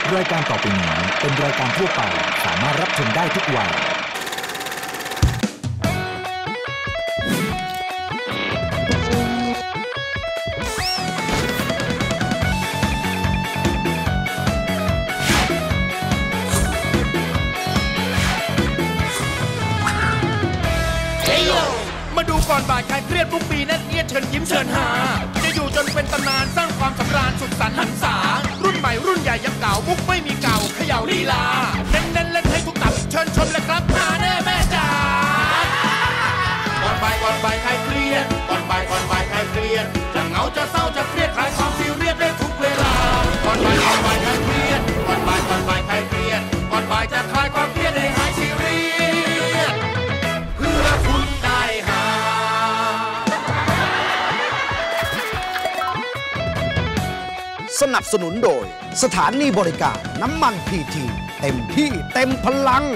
รายการต่อไปนี้เป็นรายการทั่วไปสามารถรับชมได้ทุกวัยมาดูก่อนบ่ายคลายเครียดทุกปีแน่นเอียดเชิญยิ้มเชิญหาจะอยู่จนเป็นตำนานสร้างความสำราญสุดสันต์หันษารุ่นใหม่รุ่นใหญ่ยังเก่ามุกไม่มีเก่าเขย่าลีลาเน้นเล่นให้ทุกตับเชิญชมและครับหาแน่แม่จ๋าก่อนบ่ายคลายเครียดก่อนบ่ายคลายเครียดจะเหงาจะเศร้าจะเครียดคลายความซีเรียสได้ทุกเวลาก่อนบ่ายคลายเครียดก่อนบ่ายคลายเครียดก่อนบ่ายจะคลายความเครียดให้หายซีเรียสเพื่อคุณได้หาสนับสนุนโดยสถานีบริการน้ำมันพีทีเต็มที่เต็มพลัง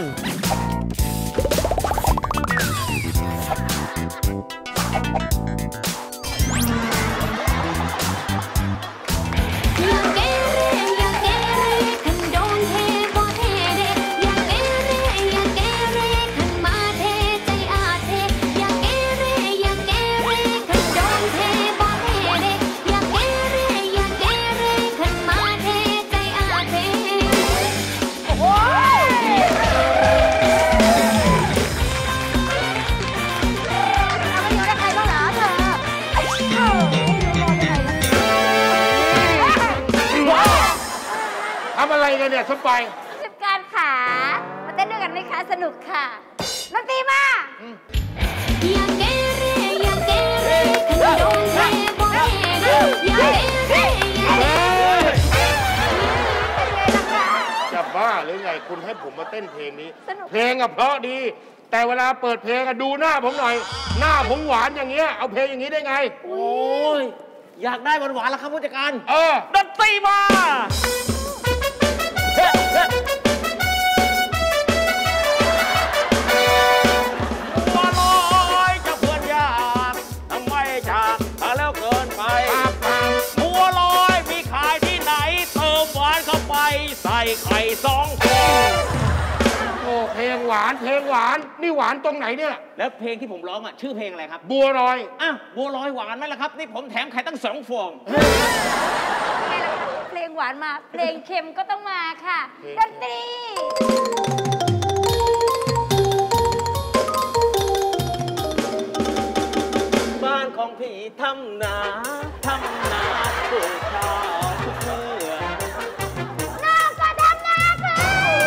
อะไรกันเนี่ยสบายผู้จัดการขามาเต้นด้วยกันไหมคะสนุกค่ะดนตรีมาอย่าเกเรอย่าเกเรขันโดนเทบ่เทเรอย่าเกเรอย่าเกเรเป็นไงล่ะคะจะบ้าหรือไงคุณให้ผมมาเต้นเพลงนี้เพลงอะเพราะดีแต่เวลาเปิดเพลงอะดูหน้าผมหน่อยหน้าผมหวานอย่างเงี้ยเอาเพลงอย่างนี้ได้ไงโอ้ยอยากได้หวานๆแล้วครับผู้จัดการดนตรีมาบัวลอยจะเพื่อนยากทำไมจากแล้วเกินไปบัวลอยมีขายที่ไหนเติมหวานเข้าไปใส่ไข่2 ฟองโอ้เพลงหวานนี่หวานตรงไหนเนี่ยแล้วเพลงที่ผมร้องอ่ะชื่อเพลงอะไรครับบัวลอยบัวลอยหวานไหมล่ะครับนี่ผมแถมไข่ตั้ง2 ฟองเพลงหวานมาเพลงเค็มก็ต้องมาค่ะดนตรีบ้านของพี่ทำนาปลูกข้าวทุกเมื่อน้องก็ทำนาค่ะ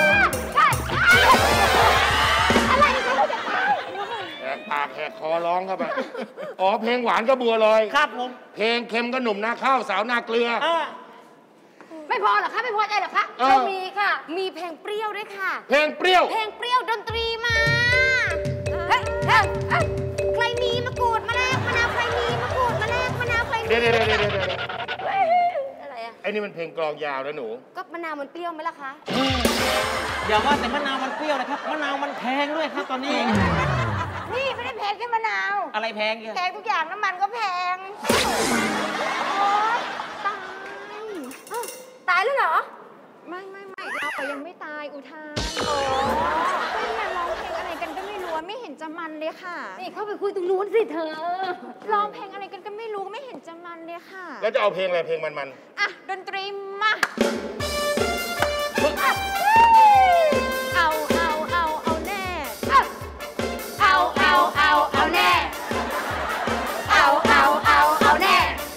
อะไรกันลูกจะตายแหกปากแหกคอร้องเข้าไปเพลงหวานก็บัวลอยครับผมเพลงเค็มก็หนุ่มนาข้าวสาวนาเกลือไม่พอหรอคะไม่พอใจหรอคะเรามีค่ะมีเพลงเปรี้ยวด้วยค่ะเพลงเปรี้ยวดนตรีมาใครมีมะกรูดมาแลกมะนาวใครมีมะกรูดมาแลกมะนาวใครมีเดี๋ยวอะไรอ่ะไอ้นี่มันเพลงกลองยาวนะหนูก็มะนาวมันเปรี้ยวไหมล่ะคะอย่าว่าแต่มะนาวมันเปรี้ยวนะครับมะนาวมันแพงด้วยครับตอนนี้นี่ไม่ได้แพงแค่มะนาวอะไรแพงแพงทุกอย่างน้ำมันก็แพงตายแล้วเหรอไม่เรายังไม่ตายอุทานนี่มาร้องเพลงอะไรกันก็ไม่รู้ไม่เห็นจะมันเลยค่ะนี่เข้าไปคุยตรงนู้นสิเธอร้องเพลงอะไรกันก็ไม่รู้ไม่เห็นจะมันเลยค่ะแล้วจะเอาเพลงอะไรเพลงมันดนตรีมาเอาแน่เอาแน่เอาแน่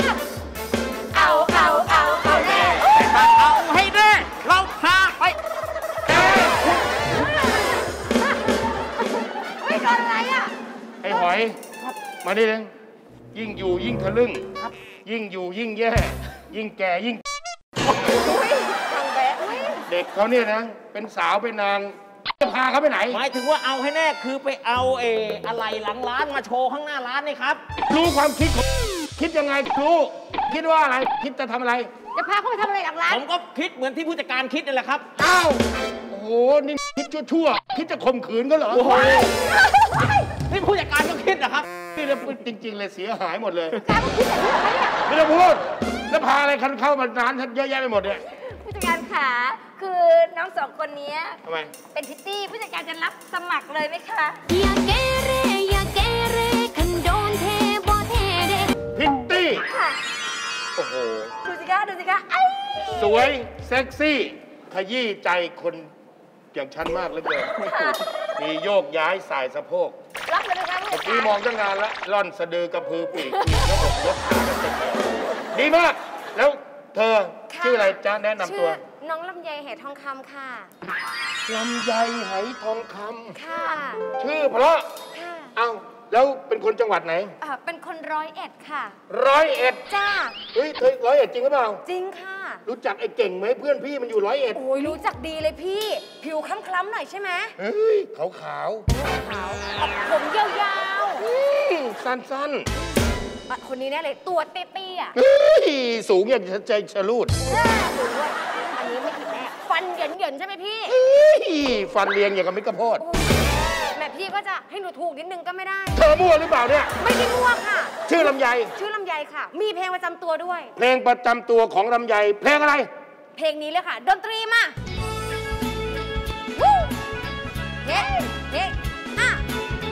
เอาให้แน่เราพาไปไม่โดนอะไรอ่ะไอ้หอยมาดิเลยยิ่งอยู่ยิ่งทะลึ่งยิ่งอยู่ยิ่งแย่ยิ่งแก่ยิ่งเด็กเขาเนี่ยนะเป็นสาวเป็นนางจะพาเขาไปไหนหมายถึงว่าเอาให้แน่คือไปเอาอะไรหลังร้านมาโชว์ข้างหน้าร้านนี่ครับรู้ความคิดของคิดยังไงรู้คิดว่าอะไรคิดจะทำอะไรจะพาเขาไปทำอะไรหลังร้านผมก็คิดเหมือนที่ผู้จัดการคิดนั่นแหละครับอ้าวโอ้โหนี่คิดชั่วคิดจะข่มขืนก็เหรอนี่ผู้จัดการก็คิดนะครับนี่แล้วจริงๆเลยเสียหายหมดเลยการคิดอะไรเนี่ยไม่ต้องพูดแล้วพาอะไรคันเข้ามาร้านฉันเยอะแยะไปหมดเนี่ยผู้จัดการขาคือน้องสองคนนี้ทำไมเป็นพิตตี้ผู้จัดการจะรับสมัครเลยไหมคะอย่าเกเรอย่าเกเรคันโดนเทบ่เทเดพิตตี้ค่ะโอ้โหดูสิคะดูสิคะไอ้สวย เซ็กซี่ ขยี้ใจคนอย่างฉันมากเหลือเกิน มีโยกย้ายสายสะโพกรับเลยนะคะผู้เมื่จัอดกี้การมองตั้งนานแล้วร่อนสะดือกระพือปีกมีระบบยกขากันเต็มดีมาก แล้วเธอชื่ออะไรจ๊ะแนะนำตัวน้องลำไยเหทองคำค่ะลำไยไหทองคค่ะำชื่อเพราะค่ะเอ้าแล้วเป็นคนจังหวัดไหนเป็นคน101ค่ะ 101 จ้าเฮ้ยเธอ101จริงหรือเปล่าจริงค่ะรู้จักไอ้เก่งไหมเพื่อนพี่มันอยู่101 โอ้ยรู้จักดีเลยพี่ ผิวคล้ำๆหน่อยใช่ไหมเฮ้ยขาวขาวผมยาวๆสั้นๆคนนี้แน่เลยตัวเตี้ยๆๆเฮ้ยสูงอย่างใจชะลูดดูด้วยอันนี้ไม่ผิดแน่ฟันเหยินๆใช่ไหมพี่เฮ้ยฟันเรียงอย่างกับมิตรกระโพดแม่พี่ก็จะให้หนูถูกนิดนึงก็ไม่ได้เธอมั่วหรือเปล่าเนี่ยไม่ได้มั่วค่ะชื่อลำไยชื่อลำไยค่ะ มีเพลงประจำตัวด้วยเพลงประจำตัวของลำไยเพลงอะไรเพลงนี้เลยค่ะ ดนตรีมาวู้เฮ้เฮ้อ่ะ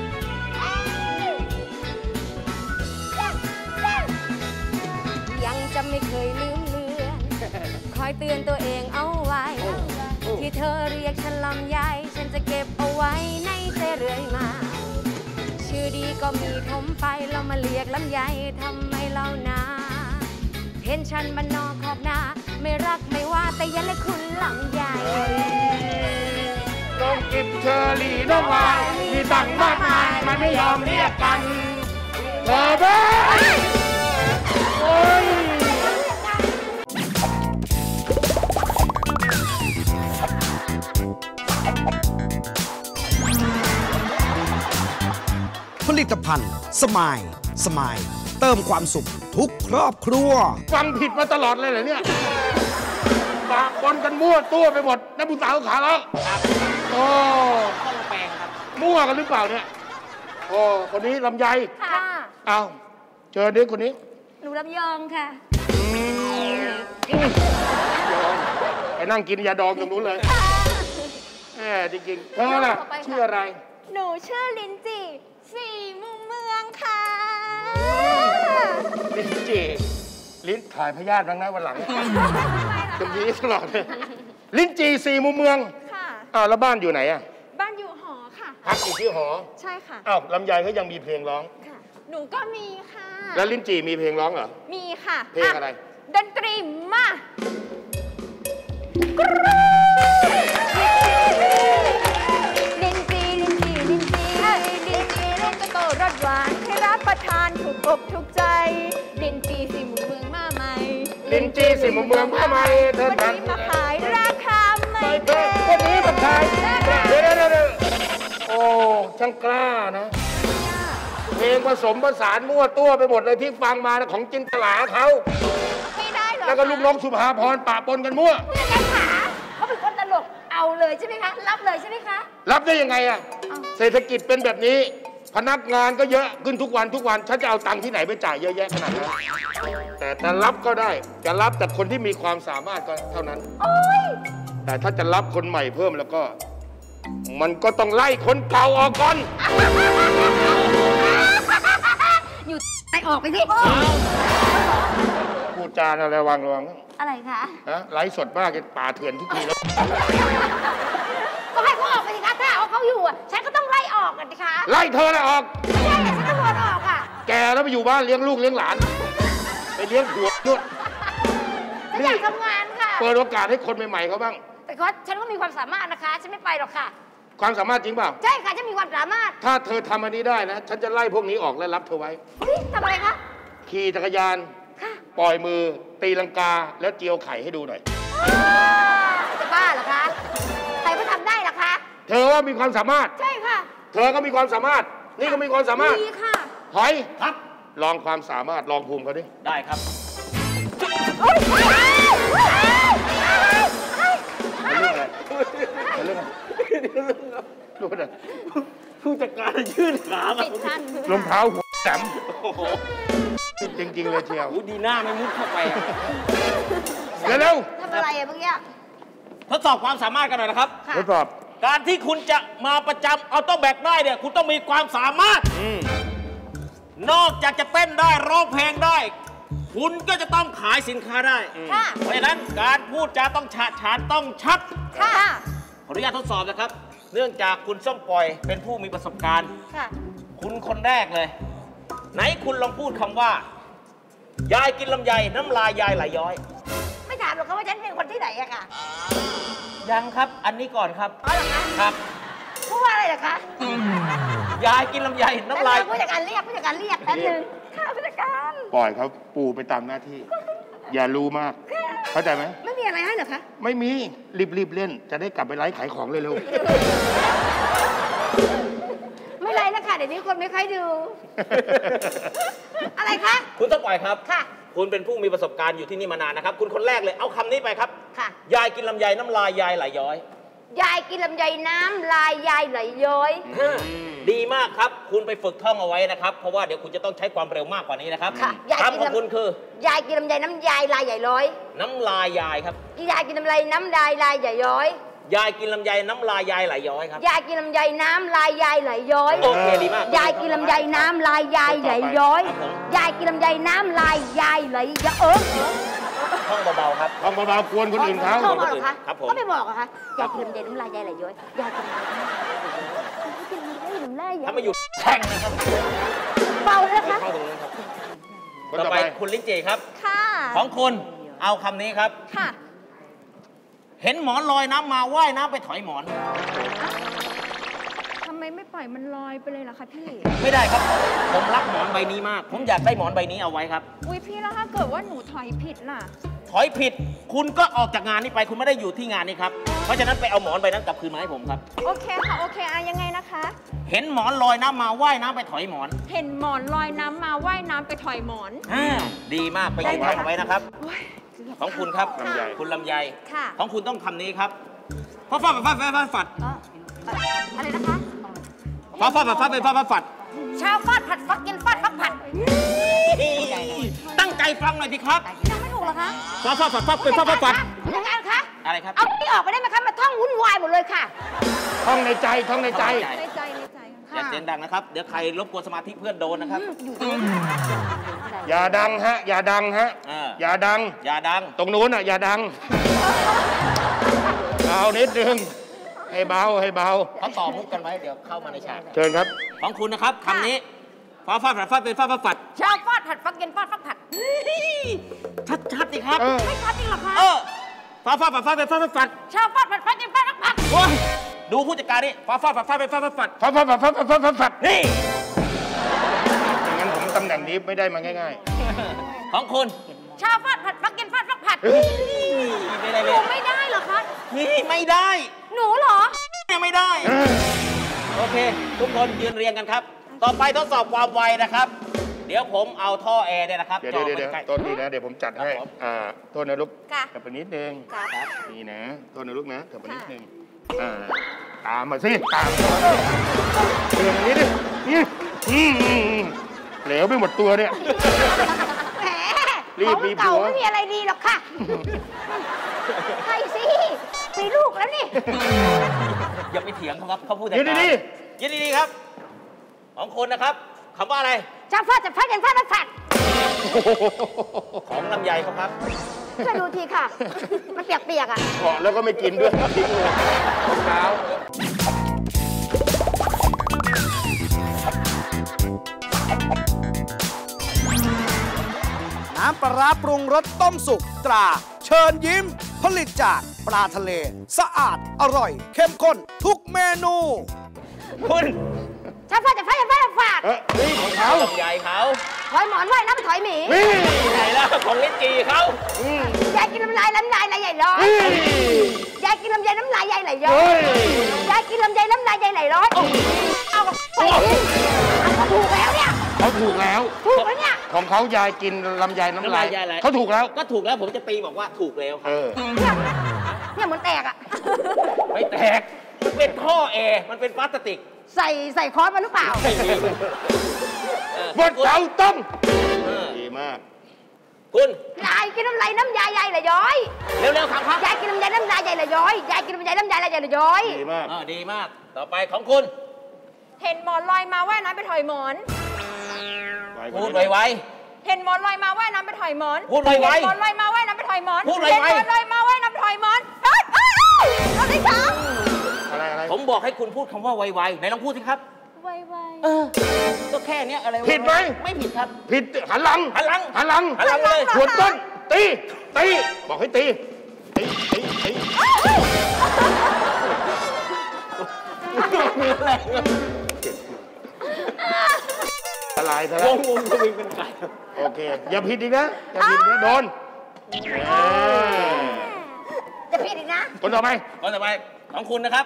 ยังจะไม่เคยลืมเลือน คอยเตือนตัวเองเอาไว้ ที่เธอเรียกฉันลำไย ฉันจะเก็บเอาไว้ในใจเรื่อยมา ชื่อดีก็มีทมไปเรามาเรียกลำไยทำไมเล่านา เห็นฉันบ้านนอกขอบนาไม่รักไม่ว่าแต่อยันเลยคุณลำไยน้องกิบเชอรี่น้องวายมีตังค์มากมายมันไม่ยอมเรียกกันเธอบ้าโอ้ยผลิตภัณฑ์สมายสมายเติมความสุขทุกครอบครัวฟังผิดมาตลอดเลยเหรอเนี่ยปะปนกันมั่วตัวไปหมดนักบุญสาวขาแล้วโอ้แปลงครับมั่วกันหรือเปล่าเนี่ยโอ้คนนี้ลำไยค่ะเอาเจอเด็กคนนี้หนูลำยองค่ะไปนั่งกินยาดองตรงนู้นเลยแหมจริงๆเธอล่ะชื่ออะไรหนูชื่อลินจีสี่มุมเมืองค่ะลิ้นจี่ลิ้นถ่ายพยาธิบ้างนะวันหลังตรงนี้ตลอดเลยลิ้นจี่สี่มุมเมืองค่ะอ้าวแล้วบ้านอยู่ไหนอะบ้านอยู่หอค่ะพักอยู่ที่หอใช่ค่ะอ้าวลำไยเขายังมีเพลงร้องค่ะ หนูก็มีค่ะแล้วลิ้นจี่มีเพลงร้องเหรอมีค่ะเพลงอะไรดนตรีมา ลินจีลินจีลินจีลินจีเล่นกระโตรสหวานให้รับประทานถูกอกถูกใจ ลินจีสี่หมู่เมืองมาใหม่ลิ้นจี่สี่มุมเมืองผ้าไหมเธอวันทันนี้มาขายราคาไม่ไม่แพเธอง คนนี้มาขายเดี๋ยวโอ้ช่างกล้านะ เพลงผสมผสานมั่วตัวไปหมดเลยที่ฟังมานะของจินตลาเขาไม่ได้หรอแล้วก็ลูกน้องสุภาพรปะปนกันมั่วผู้จัดการขาเขาเป็นคนตลกเอาเลยใช่ไหมคะ รับเลยใช่ไหมคะรับได้ยังไงอะเศรษฐกิจเป็นแบบนี้ พนักงานก็เยอะขึ้นทุกวันทุกวันฉันจะเอาตังค์ที่ไหนไปจ่ายเยอะแยะขนาดนั้นแต่จะรับก็ได้จะรับแต่คนที่มีความสามารถก็เท่านั้นโอ๊ยแต่ถ้าจะรับคนใหม่เพิ่มแล้วก็ มันก็ต้องไล่คนเก่าออกก่อนอยู่ไปออกไปสิพูดจาอะไรระวังอะไรคะนะไลฟ์สดมากป่าเถื่อนทุกทีแล้วก็ให้เขาออกไปสิคะถ้าเอาเขาอยู่อ่ะฉันก็ต้องไล่ออกกันสิคะไล่เธอละออกไม่ได้ฉันต้องโดนออกอ่ะแกแล้วไปอยู่บ้านเลี้ยงลูกเลี้ยงหลาน ไปเลี้ยงผัวนู่นฉันอยากทำงานค่ะเปิดโอกาสให้คนใหม่ๆเขาบ้างแต่ก็ฉันก็มีความสามารถนะคะ ฉันไม่ไปหรอกค่ะความสามารถจริงเปล่าใช่ค่ะฉันมีความสามารถถ้าเธอทำอันนี้ได้นะ ฉันจะไล่พวกนี้ออกและรับเธอไว้เฮ้ยทำอะไรคะขี่จักรยานค่ะปล่อยมือ ตีลังกา แล้วเจียวไข่ให้ดูหน่อยจะบ้าเหรอคะ ใครมาทำได้เหรอคะเธอว่ามีความสามารถใช่ค่ะเธอก็มีความสามารถ นี่ก็มีความสามารถดีค่ะหอยครับ ลองความสามารถ ลองภูมิเขาดิได้ครับเรื่องอะไรรู้ไหมผู้จัดการยื่นขามาติดชั้นรองเท้าหัวแหลมโอ้โหจริงๆเลยเชียวดีหน้าไม่มุดเข้าไปอะเร็วทำอะไรอะเมื่อกี้ๆทดสอบความสามารถกันหน่อยนะครับทดสอบการที่คุณจะมาประจำเอาต้องแบกได้เนี่ยคุณต้องมีความสามารถนอกจากจะเต้นได้ร้องเพลงได้ คุณก็จะต้องขายสินค้าได้เพราะฉะนั้นการพูดจาต้องฉะฉานต้องชัดขออนุญาตทดสอบนะครับเนื่องจากคุณส้มปล่อยเป็นผู้มีประสบการณ์คุณคนแรกเลยไหนคุณลองพูดคำว่ายายกินลำไยน้ำลายยายไหลย้อยไม่ถามหรอกว่าฉันเป็นคนที่ไหนอะค่ะยังครับอันนี้ก่อนครับอ๋อเหรอคะครับพูดว่าอะไรเหรอคะยายกินลำไยน้ำลายผู้จัดการเรียกแป๊บนึงค่ะผู้จัดการปล่อยเขาปูไปตามหน้าที่อย่ารู้มากเข้าใจไหมไม่มีอะไรให้เหรอคะไม่มีรีบเล่นจะได้กลับไปไลฟ์ขายของเร็วไม่ไรแล้วค่ะเดี๋ยวนี้คนไม่ค่อยดูอะไรคะคุณต้องปล่อยครับค่ะคุณเป็นผู้มีประสบการณ์อยู่ที่นี่มานานนะครับคุณคนแรกเลยเอาคำนี้ไปครับค่ะยายกินลำไยน้ำลายยายไหลย้อยยายกินลำไยน้ำลายยายไหลย้อยดีมากครับคุณไปฝึกท่องเอาไว้นะครับเพราะว่าเดี๋ยวคุณจะต้องใช้ความเร็วมากกว่านี้นะครับคำของคุณคือยายกินลำไยน้ำยายลายใหญ่ย้อยน้ำลายยายครับยายกินลำไยน้ำลายใหญ่ย้อยยายกินลำไยน้ำลายยายไหลย้อยครับยายกินลำไยน้ำลายยายไหลย้อยโอเคดีมากยายกินลำไยน้ำลายยายไหลย้อยยายกินลำไยน้ำลายยายไหลย้อยท่องเบาๆครับท่องเบาๆกวนคนอื่นเขาท่องเบาๆเหรอคะก็ไม่บอกเหรอคะยายกินลำไยน้ำลายยายไหลย้อยยายกินลำไยน้ำลายยายไหลย้อยถ้าไม่อยู่แข่งนะครับเบาเลยนะคะต่อไปคุณลิ้นจี่ครับค่ะของคุณเอาคำนี้ครับค่ะเห็นหมอนลอยน้ำมาว่ายน้ำไปถอยหมอนทำไมไม่ปล่อยมันลอยไปเลยล่ะคะพี่ไม่ได้ครับผมรักหมอนใบนี้มากผมอยากได้หมอนใบนี้เอาไว้ครับอุ้ยพี่แล้วถ้าเกิดว่าหนูถอยผิดล่ะถอยผิดคุณก็ออกจากงานนี้ไปคุณไม่ได้อยู่ที่งานนี้ครับเพราะฉะนั้นไปเอาหมอนใบนั้นกลับคืนมาให้ผมครับโอเคค่ะโอเคยังไงนะคะเห็นหมอนลอยน้ำมาว่ายน้ำไปถอยหมอนเห็นหมอนลอยน้ำมาว่ายน้ำไปถอยหมอนดีมากไปยืนท่องเอาไว้นะครับของคุณครับคุณลำไยของคุณต้องคำนี้ครับฟ้าฝัดอะไรนะคะฟ้าฝัดชาวฟาดผัดฟักกินฟาดฟักผัดตั้งใจฟังหน่อยสิครับยังไม่ถูกเหรอคะฟ้าฝัดยังไงคะอะไรครับเอาที่ออกไปได้ไหมคะมาท่องวุ่นวายหมดเลยค่ะท่องในใจอย่าเสียงดังนะครับเดี๋ยวใครรบกวนสมาธิเพื่อนโดนนะครับอย่าดังฮะอย่าดังตรงนู้นอ่ะอย่าดังเอานิดนึงให้เบาเขาต่อมุกกันไว้เดี๋ยวเข้ามาในฉากเชิญครับของคุณนะครับคำนี้ฟ้าฝัดเป็นฟ้าฝัดชาวฟาดผัดฟักกินฟาดฟักผัดชัดสิครับไม่ชัดจริงหรอคะฟ้าฝัดเป็นฟ้าฝัดชาวฟาดผัดฟักกินฟาดฟักผัดดูผู้จัดการนี่ฟ้าฝัดเป็นฟ้าฝัดนี่อย่างนั้นผมตำแหน่งนี้ไม่ได้มาง่ายๆของคุณชาวฟาดผัดฟักกินฟาดฟักผัดไม่ได้เหรอคะนี่ไม่ได้หนูเหรอยังไม่ได้โอเคทุกคนยืนเรียงกันครับต่อไปทดสอบความไวนะครับเดี๋ยวผมเอาท่อแอร์เนี่ยนะครับเดี๋ยวต้นนี้นะเดี๋ยวผมจัดให้โทษนะลูกกลับไปนิดนึงนี่นะโทษนะลูกนะกลับไปนิดนึงตามมาสิตามเรื่องนี้ดิเหลวไปหมดตัวเนี่ยแหมของเก่าไม่มีอะไรดีหรอกค่ะใช่สิมีลูกแล้วนี่อย่าไปเถียงเขาครับเขาพูดแต่ยืนดีครับของคนนะครับคำว่าอะไรจับฟาดยังฟาดของลำไยเขาครับช่วยดูทีค่ะมันเปียกอ่ะเกาะแล้วก็ไม่กินด้วยทิ้งเลยเท้าน้ำปลาร้าปรุงรสต้มสุกตราเชิญยิ้มผลิตจากปลาทะเลสะอาดอร่อยเข้มข้นทุกเมนูคุณชาวฟาดจะฟาดนี่ของเขาลำไยเขาถอยหมอนไว้น้ำถอยหมีไหนล่ะของลิ้นจี่เขายายกินน้ำลายใหญ่ร้อยยายกินลำไยน้ำลายใหญ่ไหลย้อยยายกินลำไยน้ำลายใหญ่ไหลร้อยเอาไปเขาถูกแล้วเนี่ยถูกแล้วเนี่ยของเขายายกินลำไยน้ำลายเขาถูกแล้วก็ถูกแล้วผมจะตีบอกว่าถูกแล้วเนี่ยเหมือนแตกอ่ะไม่แตกมันเป็นท่อแอร์มันเป็นพลาสติกใส่คอสมาหรือเปล่าบดเตาต้มดีมากคุณยายกินน้ำลายน้ำยายใหญ่เลยย้อยเร็วๆ3 ครั้งยายกินลำไยน้ำลายใหญ่ละย้อยยายกินลำไยน้ำลายใหญ่ละย้อยดีมากดีมากต่อไปของคุณเห็นหมอนลอยมาว่ายน้ำไปถอยหมอนพูดไวเห็นหมอนลอยมาว่ายน้ำไปถอยหมอนพูดไวๆเห็นหมอนลอยมาว่ายน้ำไปถอยหมอนพูดไวๆเห็นหมอนลอยมาว่ายน้ำไปถอยหมอนเอาสิคะอะไรผมบอกให้คุณพูดคำว่าไวๆไหนลองพูดสิครับไวก็แค่เนี้ยอะไรผิดไหมไม่ผิดครับผิดหันหลังหันหลังหันหลังหันหลังเลยขวนต้นตีบอกให้ตีอะไรซะแล้ววงก็วิ่งเป็นไก่โอเค อย่าผิดอีกนะอย่าผิดนะโดนจะผิดอีกนะคนต่อไปคนต่อไปของคุณนะครับ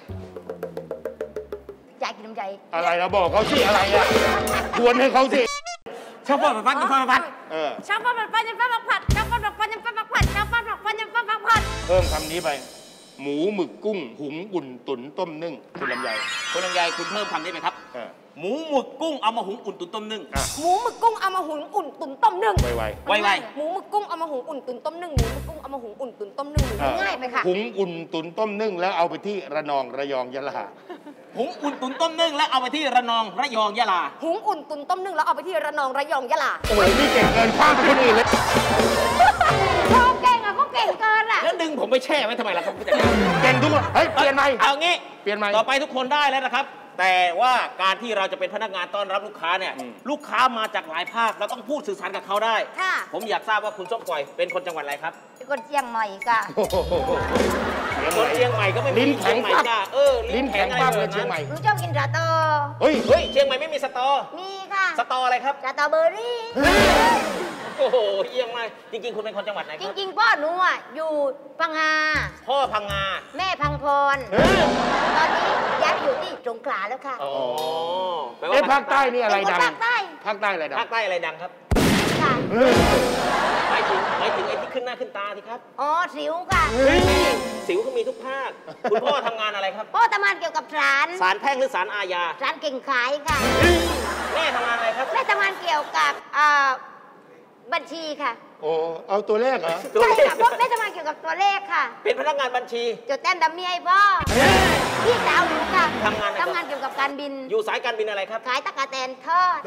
ยายกินลำไยอะไรเราบอกเขาสิอะไรอ่ะควรให้เขาสิชอบฟัดชอบฟัดชอบปัดปัดยันปัดปัดผัดชอบปัดปัดยันปัดปัดผัดชอบปัดปัดยันปัดปัดผัดเพิ่มคำนี้ไป หมูหมึกกุ้งหุงอุ่นตุ๋นต้มนึ่งคุณลำไยคุณลำไยคุณเพิ่มคำนี้ไหมครับ หมูหมึกกุ้งเอามาหุงอุ่นตุ๋นต้มนึ่งหมูหมึกกุ้งเอามาหุงอุ่นตุ๋นต้มนึ่งไวไวหมูหมึกกุ้งเอามาหุงอุ่นตุ๋นต้มนึ่งหมูหมึกกุ้งเอามาหุงอุ่นตุ๋นต้มนึ่งง่ายไปค่ะหุงอุ่นตุ๋นต้มนึ่งแล้วเอาไปที่ระนองระยองยะลาหุงอุ่นตุ๋นต้มนึ่งแล้วเอาไปที่ระนองระยองยะลาหุงอุ่นตุ๋นต้มนึ่งแล้วเอาไปที่ระนองระยองยะลาโอ้โหนี่เก่งเกินข้ามไปคนอื่นเลยเขาเก่งอะเขาเก่งเกินอะแล้วดึงผมไปแช่ไว้ทำไมล่ะครับผู้จัดการเก่งทุกคนเฮ้ยเปลี่ยนใหม่เอางี้เปลี่ยนใหม่ต่อไปทุกคนได้แล้วนะครับ แต่ว่าการที่เราจะเป็นพนักงานต้อนรับลูกค้าเนี่ย ลูกค้ามาจากหลายภาคเราต้องพูดสื่อสารกับเขาได้ค่ะผมอยากทราบว่าคุณส้มปล่อยเป็นคนจังหวัดอะไรครับเป็นคนเชียงใหม่ค่ะโอ้โหคนเชียงใหม่ก็ไม่มีลิ้นแข็งเชียใหม่ปั๊บจ้าลิ้นแข็งปั๊บเลยเชียงใหม่หนูชอบกินสตอเฮ้ยเฮ้ยเชียงใหม่ไม่มีสตอมีค่ะสตออะไรครับสตรอเบอร์รี่โอ้โหเยี่ยมมากจริงๆคุณเป็นคนจังหวัดไหนคจรับริงๆพ่อหนูอะอยู่พังงาพ่อพังงาแม่พังพร ตอนนี้ย้ายไปอยู่ที่สงขลาแล้วค่ะอ๋อแปลเอ้ว่าภาคใต้นี่อะไรดังเป็นคนภาคใต้ภาคใต้อะไรดังภาคใต้อะไรดังครับค่ะหมายถึงไอ้ที่ขึ้นหน้าขึ้นตาสิครับอ๋อสิวค่ะสิวก็มีทุกภาคคุณพ่อทำงานอะไรครับพ่อทำงานเกี่ยวกับศาลศาลแพ่งหรือศาลอาญาศาลเก่งขายค่ะแม่ทำงานอะไรครับแม่ทำงานเกี่ยวกับบัญชีค่ะโอ้เอาตัวเลขเหรอใช่ค่ะเพราะแม่ทำงานเกี่ยวกับตัวเลขค่ะเป็นพนักงานบัญชีจดแต้มดำเมียให้พ่อพี่สาวหนูค่ะทำงานอะไรทำงานเกี่ยวกับการบินอยู่สายการบินอะไรครับขายตะกแตนทอด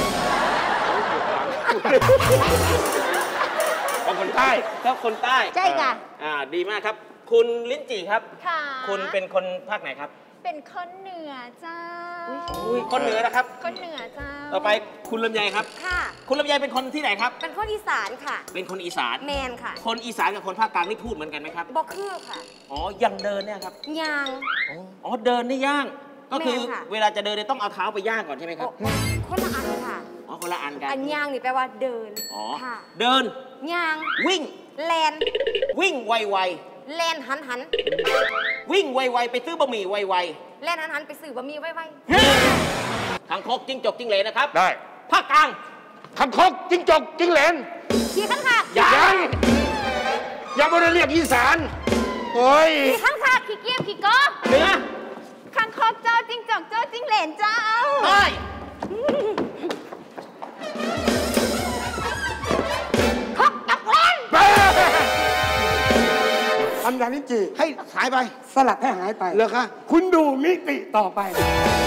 ของคนใต้ครับคนใต้ใช่ค่ะดีมากครับ คุณลิ้นจี่ครับค่ะคุณเป็นคนภาคไหนครับเป็นคนเหนือเจ้าคนเหนือนะครับคนเหนือเจ้าต่อไปคุณลำไยครับค่ะคุณลำไยเป็นคนที่ไหนครับเป็นคนอีสานค่ะเป็นคนอีสานแมนค่ะคนอีสานกับคนภาคกลางนี่พูดเหมือนกันไหมครับบอกคือค่ะอ๋อ ยังเดินเนี่ยครับยางอ๋อ เดินนี่ย่าง ก็คือแม่ค่ะเวลาจะเดินเนี่ยต้องเอาเท้าไปย่างก่อนใช่ไหมครับโอ้คนละอันค่ะอ๋อ คนละอันกันอันยางนี่แปลว่าเดินอ๋อค่ะเดินยางวิ่งแลนวิ่งไวแลนหันหันๆ วิ่งไวๆ ไปซื้อบะหมี่ไวแลนหันหันไปสื่อบะหมี่ไว้ๆทางคกจิ้งจกจิ้งเหลนนะครับได้ภาคกลางคำคกจิ้งจกจิ้งเหลนขี่ข้างขายังยังไม่ได้เรียกอีสานโอ้ยขี่ข้างขาขี่เกียบขี่กอเหนือข้างคอกเจ้าจิ้งจอกเจ้าจิ้งเหลนเจ้าใต้คอกจักเล่นทำยาลิ้นจี่ให้หายไปสลัดให้หายไปเหรอคะคุณดูมิติต่อไปโ